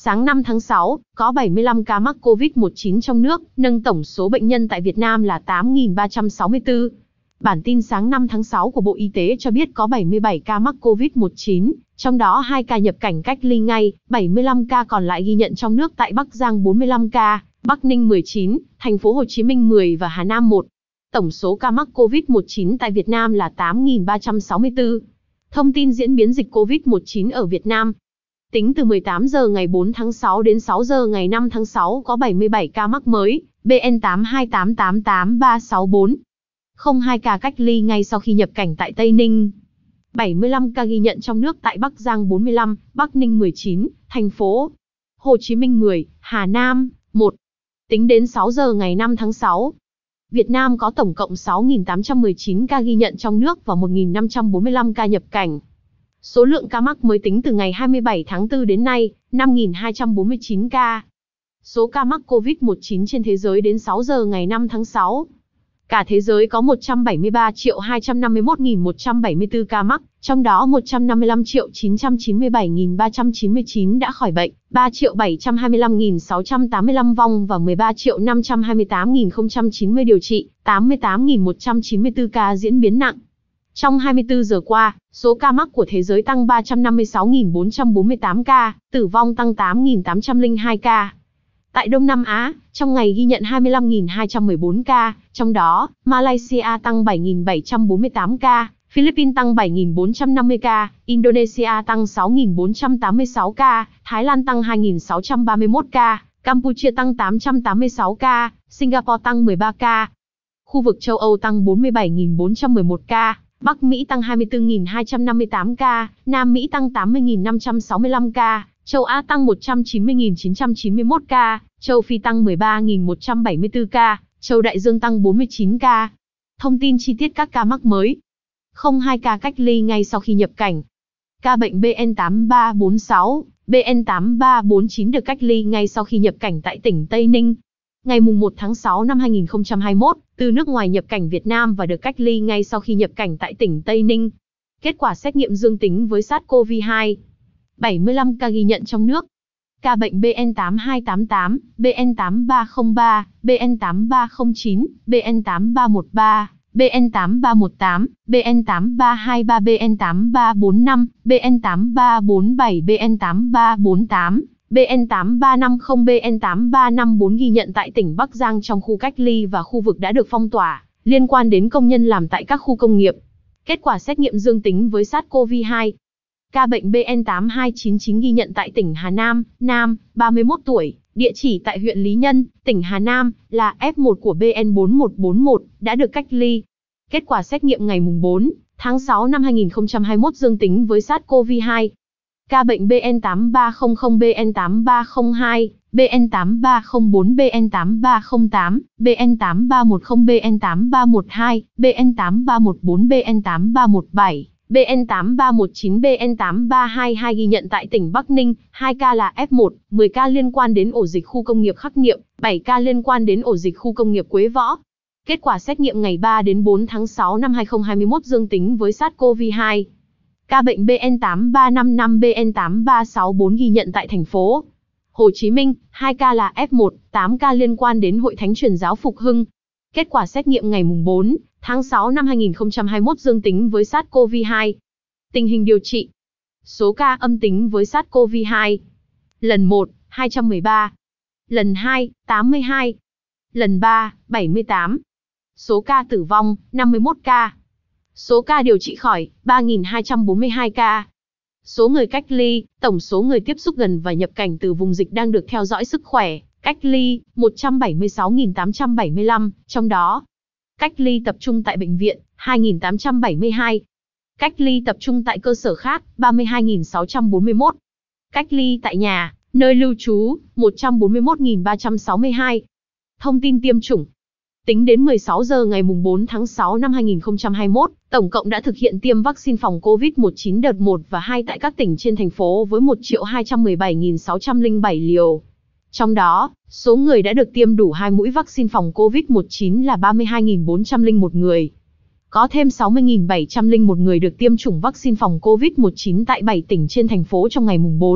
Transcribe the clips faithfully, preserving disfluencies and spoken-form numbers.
Sáng năm tháng sáu, có bảy mươi lăm ca mắc covid mười chín trong nước, nâng tổng số bệnh nhân tại Việt Nam là tám nghìn ba trăm sáu mươi tư. Bản tin sáng năm tháng sáu của Bộ Y tế cho biết có bảy mươi bảy ca mắc covid mười chín, trong đó hai ca nhập cảnh cách ly ngay, bảy mươi lăm ca còn lại ghi nhận trong nước tại Bắc Giang bốn mươi lăm ca, Bắc Ninh mười chín, Thành phố Hồ Chí Minh mười và Hà Nam một. Tổng số ca mắc covid mười chín tại Việt Nam là tám nghìn ba trăm sáu mươi tư. Thông tin diễn biến dịch covid mười chín ở Việt Nam. Tính từ mười tám giờ ngày bốn tháng sáu đến sáu giờ ngày năm tháng sáu có bảy mươi bảy ca mắc mới, B N tám hai tám tám tám ba sáu bốn. không hai ca cách ly ngay sau khi nhập cảnh tại Tây Ninh. bảy mươi lăm ca ghi nhận trong nước tại Bắc Giang bốn mươi lăm, Bắc Ninh mười chín, Thành phố Hồ Chí Minh mười, Hà Nam một. Tính đến sáu giờ ngày năm tháng sáu, Việt Nam có tổng cộng sáu nghìn tám trăm mười chín ca ghi nhận trong nước và một nghìn năm trăm bốn mươi lăm ca nhập cảnh. Số lượng ca mắc mới tính từ ngày hai mươi bảy tháng tư đến nay, năm nghìn hai trăm bốn mươi chín ca. Số ca mắc covid mười chín trên thế giới đến sáu giờ ngày năm tháng sáu. Cả thế giới có một trăm bảy mươi ba triệu hai trăm năm mươi mốt nghìn một trăm bảy mươi tư ca mắc, trong đó một trăm năm mươi lăm triệu chín trăm chín mươi bảy nghìn ba trăm chín mươi chín đã khỏi bệnh, ba triệu bảy trăm hai mươi lăm nghìn sáu trăm tám mươi lăm vong và mười ba triệu năm trăm hai mươi tám nghìn không trăm chín mươi điều trị, tám mươi tám nghìn một trăm chín mươi tư ca diễn biến nặng. Trong hai mươi tư giờ qua, số ca mắc của thế giới tăng ba trăm năm mươi sáu nghìn bốn trăm bốn mươi tám ca, tử vong tăng tám nghìn tám trăm lẻ hai ca. Tại Đông Nam Á, trong ngày ghi nhận hai mươi lăm nghìn hai trăm mười bốn ca, trong đó, Malaysia tăng bảy nghìn bảy trăm bốn mươi tám ca, Philippines tăng bảy nghìn bốn trăm năm mươi ca, Indonesia tăng sáu nghìn bốn trăm tám mươi sáu ca, Thái Lan tăng hai nghìn sáu trăm ba mươi mốt ca, Campuchia tăng tám trăm tám mươi sáu ca, Singapore tăng mười ba ca. Khu vực châu Âu tăng bốn mươi bảy nghìn bốn trăm mười một ca, Bắc Mỹ tăng hai mươi tư nghìn hai trăm năm mươi tám ca, Nam Mỹ tăng tám mươi nghìn năm trăm sáu mươi lăm ca, châu Á tăng một trăm chín mươi nghìn chín trăm chín mươi mốt ca, châu Phi tăng mười ba nghìn một trăm bảy mươi tư ca, châu Đại Dương tăng bốn mươi chín ca. Thông tin chi tiết các ca mắc mới. không hai ca cách ly ngay sau khi nhập cảnh. Ca bệnh B N tám ba bốn sáu, B N tám ba bốn chín được cách ly ngay sau khi nhập cảnh tại tỉnh Tây Ninh. Ngày mùng một tháng sáu năm hai nghìn không trăm hai mươi mốt, từ nước ngoài nhập cảnh Việt Nam và được cách ly ngay sau khi nhập cảnh tại tỉnh Tây Ninh. Kết quả xét nghiệm dương tính với SARS-xê o vê hai. bảy mươi lăm ca ghi nhận trong nước. Ca bệnh B N tám hai tám tám, B N tám ba không ba, B N tám ba không chín, B N tám ba một ba, B N tám ba một tám, B N tám ba hai ba, B N tám ba bốn năm, B N tám ba bốn bảy, B N tám ba bốn tám, B N tám ba năm không, B N tám ba năm bốn ghi nhận tại tỉnh Bắc Giang trong khu cách ly và khu vực đã được phong tỏa, liên quan đến công nhân làm tại các khu công nghiệp. Kết quả xét nghiệm dương tính với SARS-xê o vê hai. Ca bệnh B N tám hai chín chín ghi nhận tại tỉnh Hà Nam, nam, ba mươi mốt tuổi, địa chỉ tại huyện Lý Nhân, tỉnh Hà Nam, là F một của B N bốn một bốn một, đã được cách ly. Kết quả xét nghiệm ngày mùng bốn tháng sáu năm hai nghìn không trăm hai mươi mốt dương tính với SARS-xê o vê hai. Ca bệnh B N tám ba không không, B N tám ba không hai, B N tám ba không bốn, B N tám ba không tám, B N tám ba một không, B N tám ba một hai, B N tám ba một bốn, B N tám ba một bảy, B N tám ba một chín, B N tám ba hai hai ghi nhận tại tỉnh Bắc Ninh, hai ca là F một, mười ca liên quan đến ổ dịch khu công nghiệp Khắc Niệm, bảy ca liên quan đến ổ dịch khu công nghiệp Quế Võ. Kết quả xét nghiệm ngày ba đến bốn tháng sáu năm hai nghìn không trăm hai mươi mốt dương tính với SARS-xê o vê hai. Ca bệnh B N tám ba năm năm, B N tám ba sáu bốn ghi nhận tại thành phố Hồ Chí Minh, hai ca là F một, tám ca liên quan đến Hội Thánh Truyền giáo Phục Hưng. Kết quả xét nghiệm ngày mùng bốn tháng sáu năm hai nghìn không trăm hai mươi mốt dương tính với SARS-xê o vê hai. Tình hình điều trị. Số ca âm tính với SARS-xê o vê hai. Lần một, hai trăm mười ba. Lần hai, tám mươi hai. Lần ba, bảy mươi tám. Số ca tử vong, năm mươi mốt ca. Số ca điều trị khỏi, ba nghìn hai trăm bốn mươi hai ca. Số người cách ly, tổng số người tiếp xúc gần và nhập cảnh từ vùng dịch đang được theo dõi sức khỏe, cách ly, một trăm bảy mươi sáu nghìn tám trăm bảy mươi lăm, trong đó, cách ly tập trung tại bệnh viện, hai nghìn tám trăm bảy mươi hai. Cách ly tập trung tại cơ sở khác, ba mươi hai nghìn sáu trăm bốn mươi mốt. Cách ly tại nhà, nơi lưu trú, một trăm bốn mươi mốt nghìn ba trăm sáu mươi hai. Thông tin tiêm chủng. Tính đến mười sáu giờ ngày mùng bốn tháng sáu năm hai nghìn không trăm hai mươi mốt, tổng cộng đã thực hiện tiêm vaccine phòng covid mười chín đợt một và hai tại các tỉnh trên thành phố với một triệu hai trăm mười bảy nghìn sáu trăm lẻ bảy liều. Trong đó, số người đã được tiêm đủ hai mũi vaccine phòng covid mười chín là ba mươi hai nghìn bốn trăm lẻ một người. Có thêm sáu mươi nghìn bảy trăm lẻ một người được tiêm chủng vaccine phòng covid mười chín tại bảy tỉnh trên thành phố trong ngày mùng bốn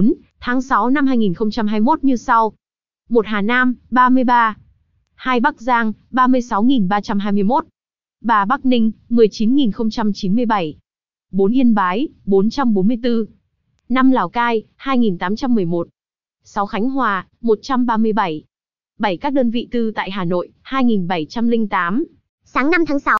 Tháng sáu năm hai nghìn không trăm hai mươi mốt như sau. một Hà Nam, ba mươi ba. hai Bắc Giang, ba mươi sáu nghìn ba trăm hai mươi mốt. ba Bắc Ninh, mười chín nghìn không trăm chín mươi bảy. bốn Yên Bái, bốn trăm bốn mươi tư. năm Lào Cai, hai nghìn tám trăm mười một. sáu Khánh Hòa, một trăm ba mươi bảy. bảy Các đơn vị tư tại Hà Nội, hai nghìn bảy trăm lẻ tám. Sáng năm tháng sáu,